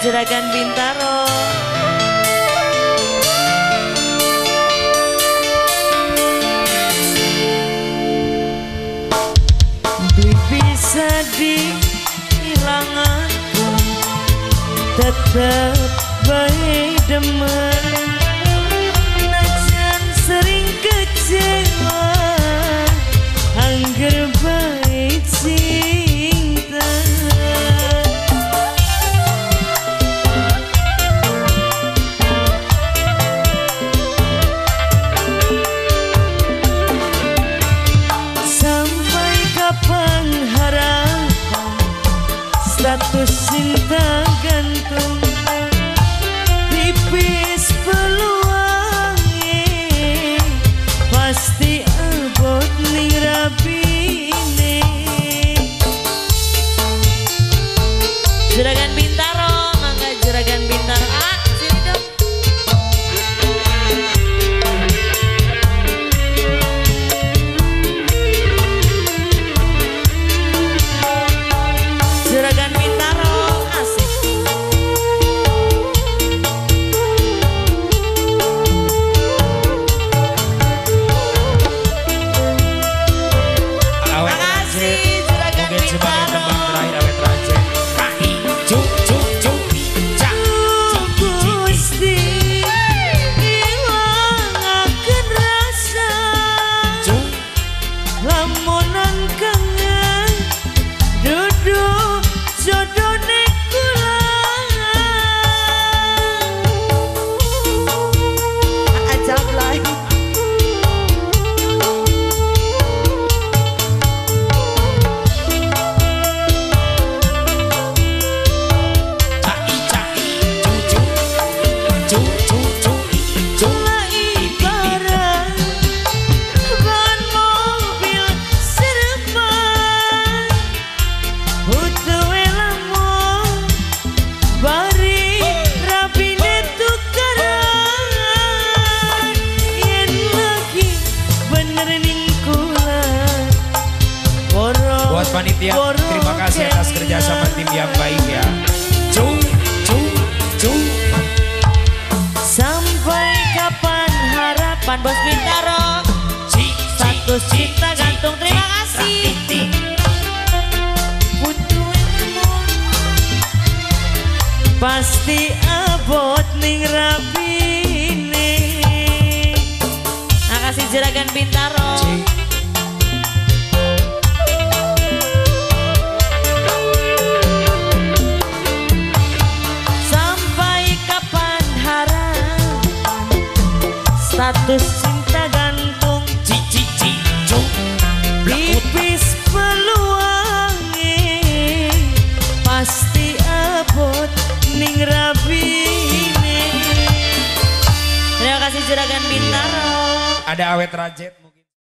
Juragan Bintaro. Bisa dihilanganku tetap baik demen najan sering kecewa angger baik cinta sampai kapan status cinta gantung tipis peluangnya pasti abot ning rabine. Juragan Bintaro, mangga Juragan Bintaro. Sini dong. Juragan Bintaro asik. Makasih Juragan Bintaro. Mungkin sebagai teman terakhir awet rajin. Rai, cuk, cuk, cuk, cak, Gusti hilangaken rasa cuk lamunan kangen duduk jodone kula ajab lagi panitia, terima kasih atas kerjasama tim yang baik ya. Cung, cung, cung. Sampai kapan harapan Bos Bintaro? Status cinta gantung, terima kasih. Pasti abot ning rabine. Makasih Juragan Bintaro. Status cinta gantung tipis peluangnya pasti abot ning rabine. Terima kasih Juragan Bintaro. Ada awet rajet.